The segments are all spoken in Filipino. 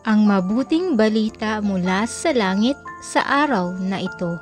Ang mabuting balita mula sa langit sa araw na ito.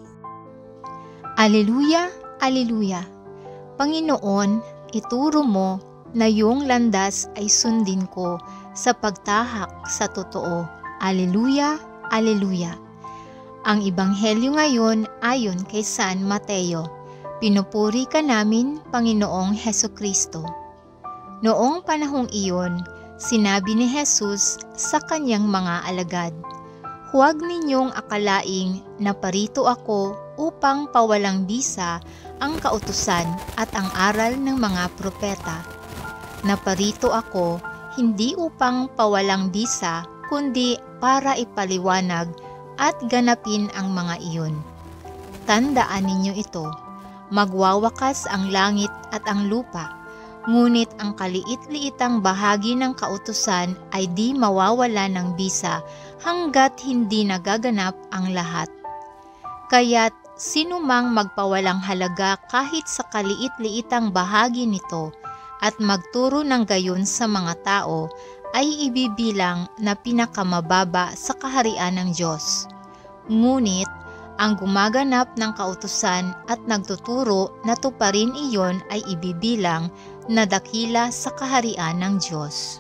Aleluya, aleluya. Panginoon, ituro mo na iyong landas ay sundin ko sa pagtahak sa totoo. Aleluya, aleluya. Ang ebanghelyo ngayon ayon kay San Mateo. Pinupuri ka namin, Panginoong Hesukristo. Noong panahong iyon, sinabi ni Jesus sa kanyang mga alagad, "Huwag ninyong akalaing naparito ako upang pawalang bisa ang kautusan at ang aral ng mga propeta. Naparito ako hindi upang pawalang bisa, kundi para ipaliwanag at ganapin ang mga iyon. Tandaan ninyo ito, magwawakas ang langit at ang lupa, ngunit ang kaliit-liitang bahagi ng kautusan ay di mawawala ng bisa hanggat hindi nagaganap ang lahat. Kaya't sinumang magpawalang halaga kahit sa kaliit-liitang bahagi nito at magturo ng gayon sa mga tao ay ibibilang na pinakamababa sa kaharian ng Diyos. Ngunit ang gumaganap ng kautusan at nagtuturo na tuparin iyon ay ibibilang na dakila sa kaharian ng Diyos."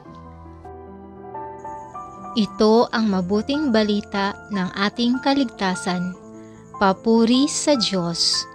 Ito ang mabuting balita ng ating kaligtasan. Papuri sa Diyos.